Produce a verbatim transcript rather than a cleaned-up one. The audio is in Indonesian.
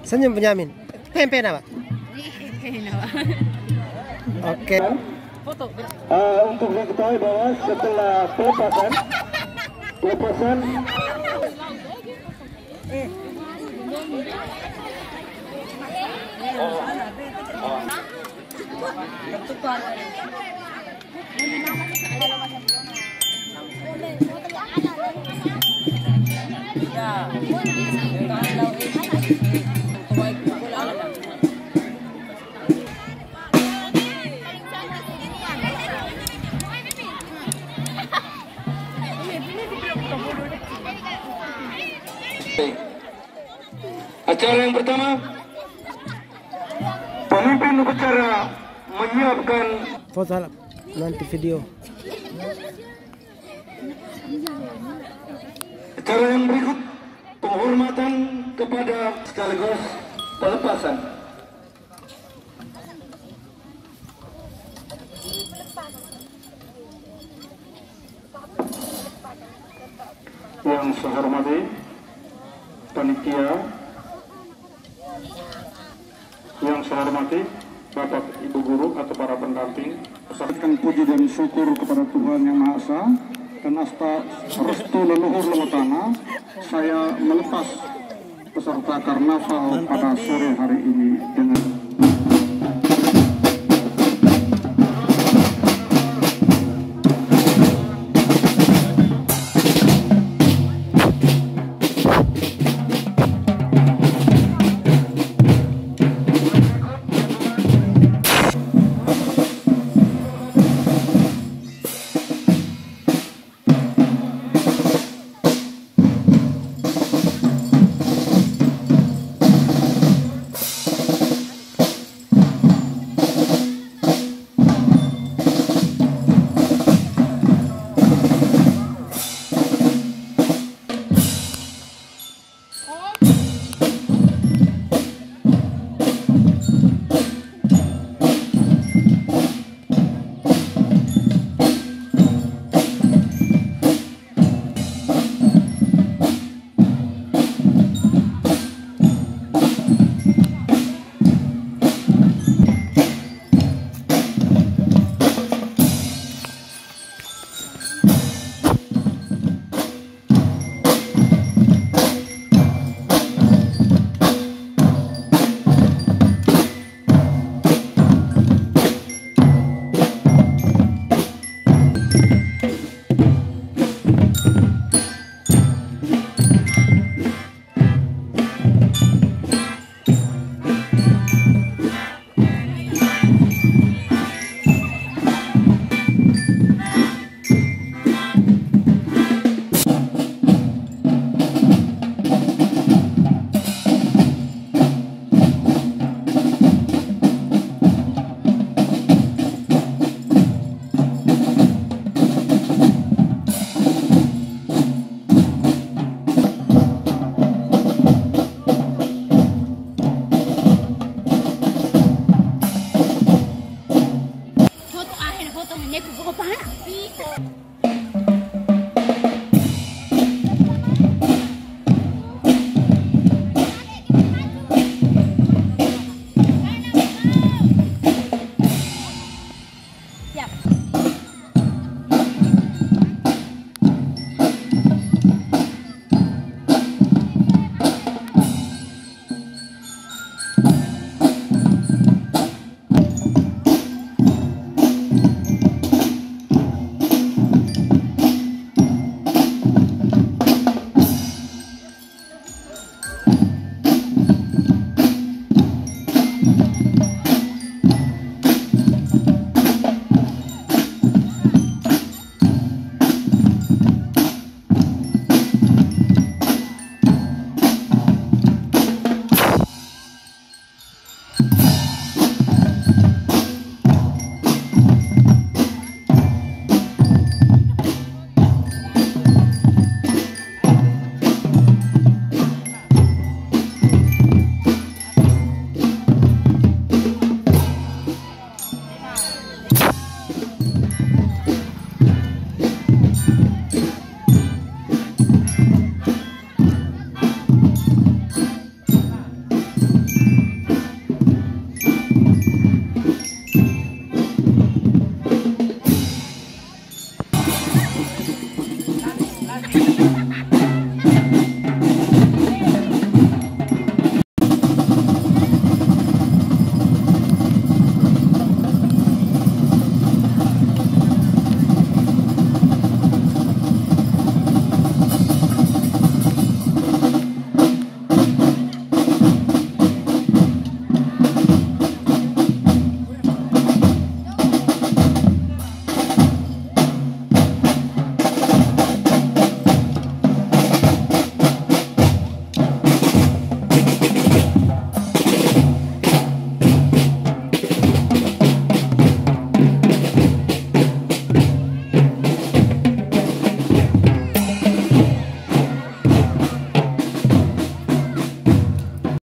Senyum Benyamin. Pempe apa? Oke. Foto. Uh, untuk diketahui bahwa setelah pelepasan, pelepasan. Eh. Oh. Oh. Acara yang pertama, pemimpin upacara menyiapkan foto nanti video. Acara yang berikut penghormatan kepada sekaligus pelepasan. Yang saya hormati panitia, yang saya hormati Bapak Ibu Guru atau para pendamping, sampaikan puji dan syukur kepada Tuhan Yang Maha Esa dan atas restu leluhur lewat tanah, saya melepas peserta karnaval pada sore hari ini dengan